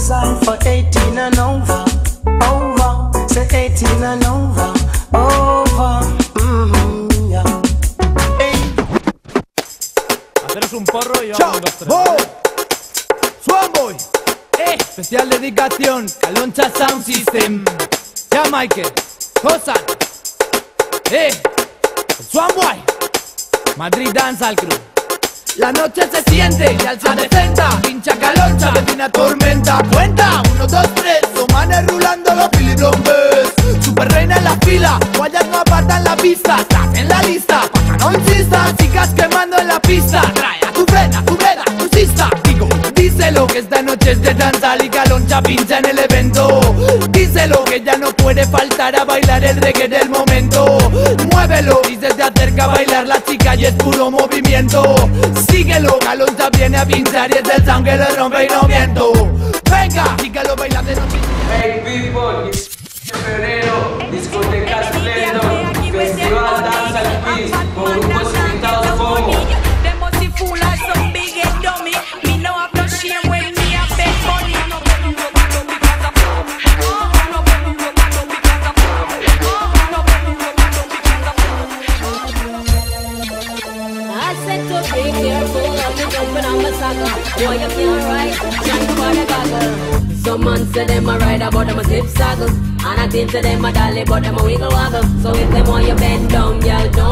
designed for 18 and over. Over, say 18 and over. Over, yeah. Hey. Haceros un porro y vamos los tres. Swanboy. Especial dedicación, Caloncha Sound System. Ya Michael, Josan. Swanboy. Madrid Dance al Crew. La noche se siente y alza decenta. Pincha Caloncha, vecina tormenta. Cuenta, 1, 2, 3. Somanes rulando los piliblombes. Super reina en la fila, guayas no apartan la pista. Estás en la lista, pa' no insistas. Chicas quemando en la pista. Trae a tu frena, tu breda, tu sista. Digo, díselo que esta noche es de danzal y Caloncha pincha en el evento. Díselo que ya no puede faltar a bailar el reggae del momento. Muévelo y se te acerca a bailar la chica y es puro movimiento. Síguelo, Caloncha viene a pinchar y es el sound que le rompe y no miento. Venga, síguelo bailando de noche. Hey people, febrero, discoteca Splendor, Festival Danza al Quiz, con grupos invitados como boy, you can't ride, shine for the goggle. Some man say them a ride but them a zip saggle. And I think to them a dolly but them a wiggle waggle. So if them want you bend down, y'all don't